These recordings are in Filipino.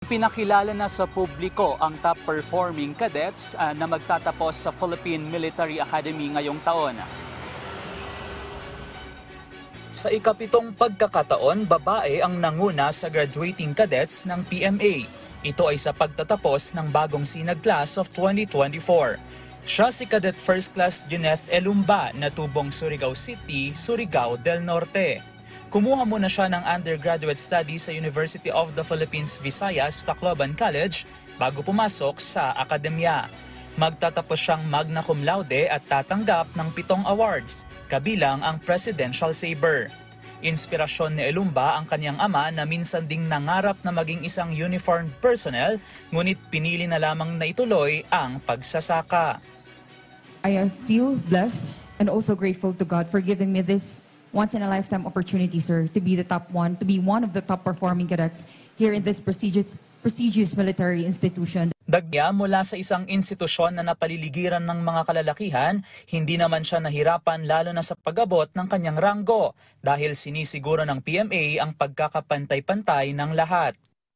Pinakilala na sa publiko ang top-performing cadets na magtatapos sa Philippine Military Academy ngayong taon. Sa ikapitong pagkakataon, babae ang nanguna sa graduating cadets ng PMA. Ito ay sa pagtatapos ng bagong sinag class of 2024. Siya si Cadet First Class Jeneth Elumba na tubong Surigao City, Surigao del Norte. Kumuha muna siya ng undergraduate studies sa University of the Philippines Visayas, Tacloban College bago pumasok sa akademya. Magtatapos siyang magna cum laude at tatanggap ng 7 awards, kabilang ang Presidential Saber. Inspirasyon ni Elumba ang kanyang ama na minsan ding nangarap na maging isang uniformed personnel, ngunit pinili na lamang na ituloy ang pagsasaka. I feel blessed and also grateful to God for giving me this once-in-a-lifetime opportunity, sir, to be one of the top-performing cadets here in this prestigious military institution. Dagya mula sa isang institusyon na napaliligiran ng mga kalalakihan, hindi naman siya nahirapan lalo na sa pag-abot ng kanyang ranggo dahil sinisiguro ng PMA ang pagkakapantay-pantay ng lahat.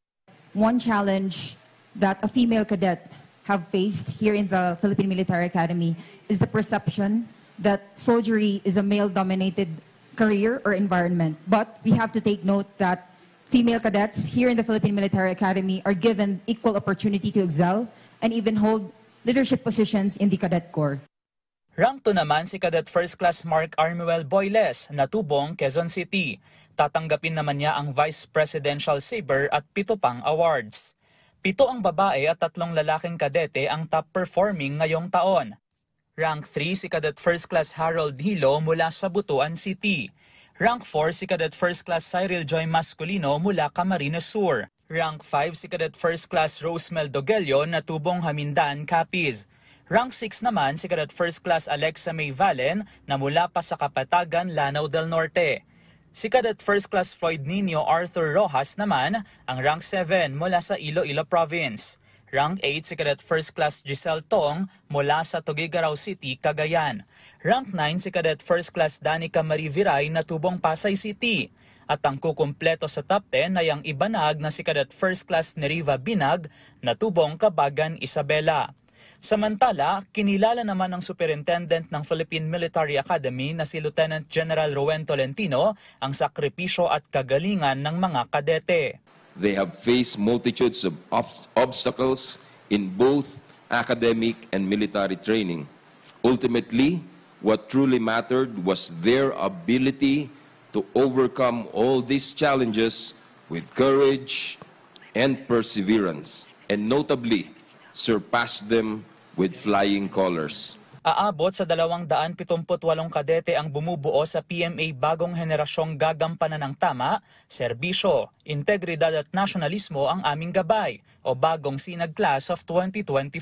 One challenge that a female cadet have faced here in the Philippine Military Academy is the perception that soldiery is a male-dominated career or environment. But we have to take note that female cadets here in the Philippine Military Academy are given equal opportunity to excel and even hold leadership positions in the Cadet Corps. Rank 2 naman si Cadet First Class Mark Armuel Boyles na tubong Quezon City. Tatanggapin naman niya ang Vice Presidential Saber at 7 pang awards. 7 ang babae at 3 lalaking kadete ang top-performing ngayong taon. Rank 3 si Cadet First Class Harold Hilo mula sa Butuan City. Rank 4 si Cadet First Class Cyril Joy Masculino mula Camarines Sur. Rank 5 si Cadet First Class Rosemel Dogelio na tubong Hamindan, Capiz. Rank 6 naman si Cadet First Class Alexa May Valen na mula pa sa Kapatagan, Lanao del Norte. Si Cadet First Class Floyd Nino Arthur Rojas naman ang rank 7 mula sa Iloilo Province. Rank 8 si Cadet First Class Giselle Tong mula sa Tuguegarao City, Cagayan. Rank 9 si Cadet First Class Danica Marie Viray na tubong Pasay City. At ang kukumpleto sa top 10 ay ang ibanag na si Cadet First Class Neriva Binag na tubong Cabagan, Isabela. Samantala, kinilala naman ng Superintendent ng Philippine Military Academy na si Lieutenant General Rowen Tolentino ang sakripisyo at kagalingan ng mga kadete. They have faced multitudes of obstacles in both academic and military training. Ultimately, what truly mattered was their ability to overcome all these challenges with courage and perseverance, and notably, surpass them with flying colors. Aabot sa 278 kadete ang bumubuo sa PMA bagong henerasyong gagampanan ng tama, serbisyo, integridad at nasyonalismo ang aming gabay o bagong sinag class of 2024.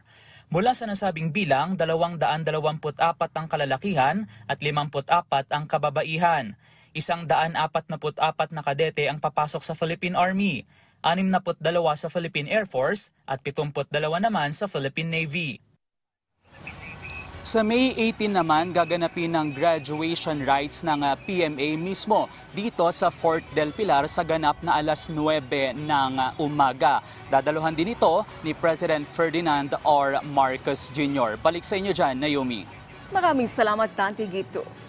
Mula sa nasabing bilang, 224 ang kalalakihan at 54 ang kababaihan. 144 na kadete ang papasok sa Philippine Army, 62 sa Philippine Air Force at 72 naman sa Philippine Navy. Sa May 18 naman, gaganapin ang graduation rites ng PMA mismo dito sa Fort del Pilar sa ganap na alas 9 ng umaga. Dadaluhan din ito ni President Ferdinand R. Marcos Jr. Balik sa inyo dyan, Naomi. Maraming salamat, Dante Gito.